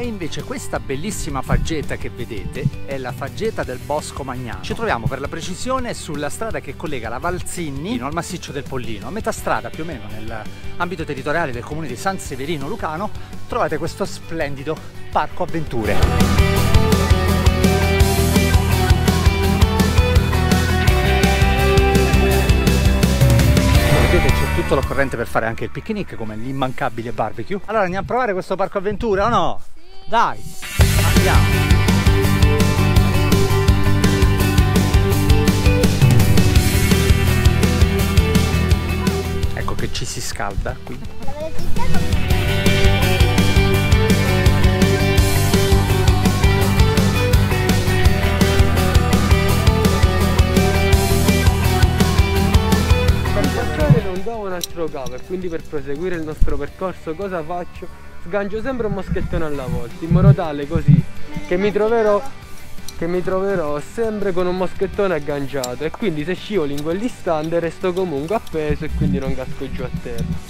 invece questa bellissima faggeta che vedete è la faggeta del Bosco Magnano. Ci troviamo per la precisione sulla strada che collega la Valzini al massiccio del Pollino. A metà strada, più o meno nell'ambito territoriale del comune di San Severino Lucano, trovate questo splendido parco avventure. Vedete, c'è tutto l'occorrente per fare anche il picnic, come l'immancabile barbecue. Allora andiamo a provare questo parco avventura o no? Sì. Dai, andiamo. Ecco che ci si scalda qui. Un altro cavo, e quindi per proseguire il nostro percorso cosa faccio? Sgancio sempre un moschettone alla volta, in modo tale così che mi troverò sempre con un moschettone agganciato, e quindi se scivolo in quell'istante resto comunque appeso e quindi non casco giù a terra.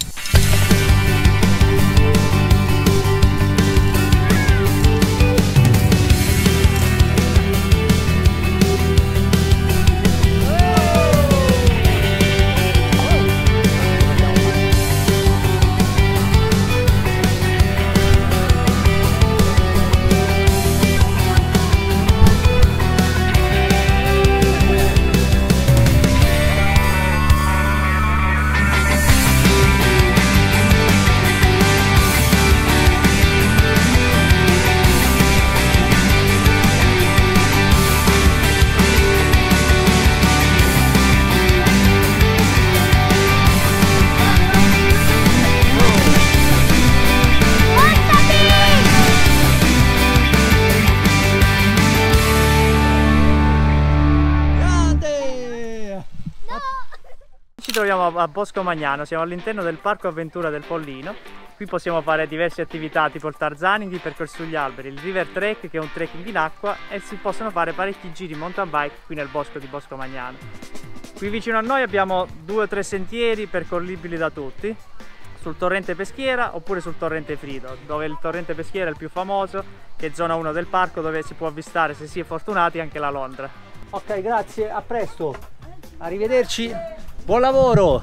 Ci troviamo a Bosco Magnano, siamo all'interno del parco avventura del Pollino. Qui possiamo fare diverse attività tipo il tarzanning, il percorso sugli alberi, il river trek che è un trekking in acqua, e si possono fare parecchi giri mountain bike qui nel bosco di Bosco Magnano. Qui vicino a noi abbiamo 2 o 3 sentieri percorribili da tutti, sul torrente Peschiera oppure sul torrente Frido, dove il torrente Peschiera è il più famoso, che è zona 1 del parco, dove si può avvistare, se si è fortunati, anche la Londra. Ok, grazie, a presto, arrivederci, buon lavoro!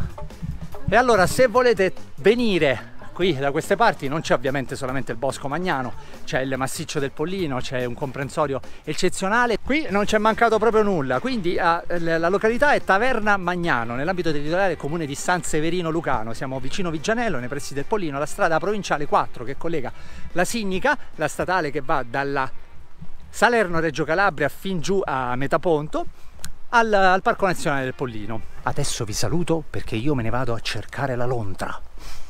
E allora, se volete venire qui da queste parti, non c'è ovviamente solamente il Bosco Magnano, c'è il massiccio del Pollino, c'è un comprensorio eccezionale. Qui non c'è mancato proprio nulla, quindi la località è Taverna Magnano, nell'ambito territoriale del comune di San Severino Lucano. Siamo vicino Vigianello, nei pressi del Pollino, la strada provinciale 4 che collega la Signica, la statale che va dalla Salerno-Reggio Calabria fin giù a Metaponto, al Parco Nazionale del Pollino. Adesso vi saluto perché io me ne vado a cercare la lontra.